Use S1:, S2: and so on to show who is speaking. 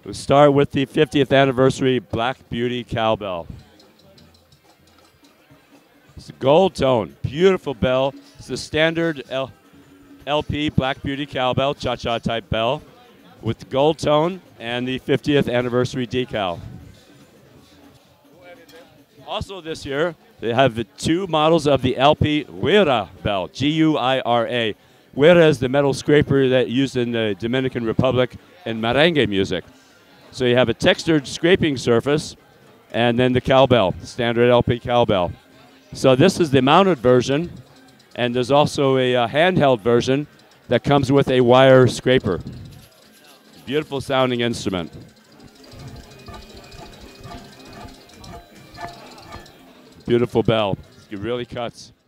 S1: We'll start with the 50th anniversary Black Beauty cowbell. It's a gold tone, beautiful bell. It's the standard LP Black Beauty cowbell, cha-cha type bell, with the gold tone and the 50th anniversary decal. Also this year, they have the 2 models of the LP Guira bell, G-U-I-R-A. Guira is the metal scraper that used in the Dominican Republic in merengue music. So you have a textured scraping surface, and then the cowbell, standard LP cowbell. So this is the mounted version, and there's also a handheld version that comes with a wire scraper. Beautiful sounding instrument. Beautiful bell. It really cuts.